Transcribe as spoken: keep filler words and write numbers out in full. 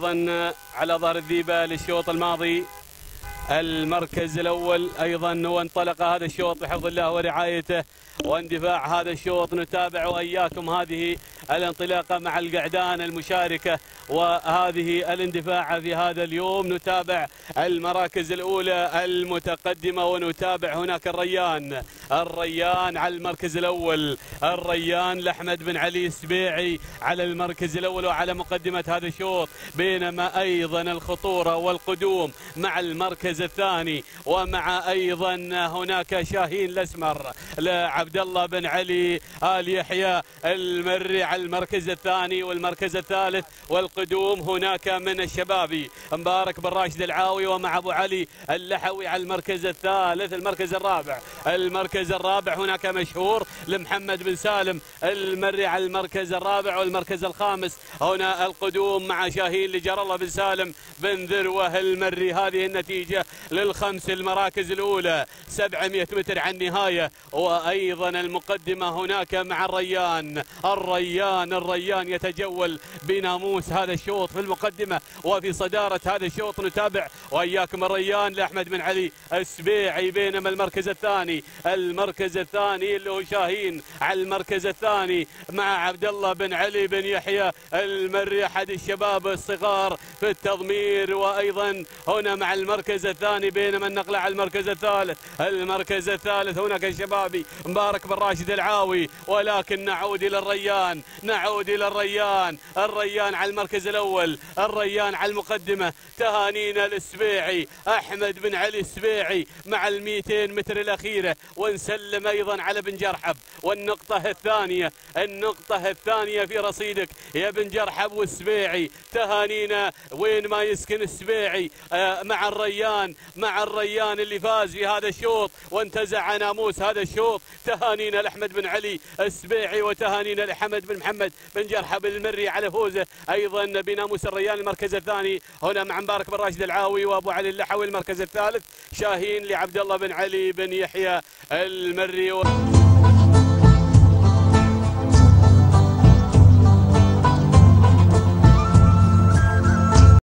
ايضا على ظهر الذيبه للشوط الماضي المركز الاول ايضا، وانطلق هذا الشوط بحفظ الله ورعايته واندفاع هذا الشوط. نتابع واياكم هذه الانطلاقه مع القعدان المشاركه وهذه الاندفاع في هذا اليوم. نتابع المراكز الاولى المتقدمه ونتابع هناك الريان الريان على المركز الاول، الريان لاحمد بن علي السبيعي على المركز الاول وعلى مقدمه هذا الشوط، بينما ايضا الخطوره والقدوم مع المركز الثاني، ومع ايضا هناك شاهين الاسمر لعبد الله بن علي آل يحيى المري على المركز الثاني والمركز الثالث، والقدوم هناك من الشبابي مبارك بن راشد العاوي ومع ابو علي اللحوي على المركز الثالث. المركز الرابع المركز الرابع هناك مشهور لمحمد بن سالم المري على المركز الرابع، والمركز الخامس هنا القدوم مع شاهين لجار الله بن سالم بن ذروه المري. هذه النتيجه للخمس المراكز الاولى، سبعمئة متر عن النهايه. وايضا المقدمه هناك مع الريان الريان الريان يتجول بناموس هذا الشوط في المقدمه وفي صداره هذا الشوط. نتابع واياكم الريان لاحمد بن علي السبيعي، بينما المركز الثاني المركز الثاني اللي هو شاهين على المركز الثاني مع عبد الله بن علي بن يحيى المري احد الشباب الصغار في التضمير. وايضا هنا مع المركز الثاني، بينما النقله على المركز الثالث المركز الثالث هناك الشبابي مبارك بن راشد العاوي. ولكن نعود الى الريان نعود الى الريان الريان على المركز الاول، الريان على المقدمه. تهانينا للسبيعي احمد بن علي السبيعي مع المئتين متر الاخيره، ونسلم ايضا على بن جرحب. والنقطه الثانيه النقطه الثانيه في رصيدك يا بن جرحب والسبيعي. تهانينا وين ما يسكن السبيعي آه مع الريان مع الريان اللي فاز في هذا الشوط وانتزع ناموس هذا الشوط. تهانينا لاحمد بن علي السبيعي وتهانينا لحمد بن محمد بن جرحب المري على فوزه ايضا بناموس الريان. المركز الثاني هنا مع مبارك بن راشد العاوي وابو علي اللحوي. المركز الثالث شاهين لعبد الله بن علي بن يحيى المري.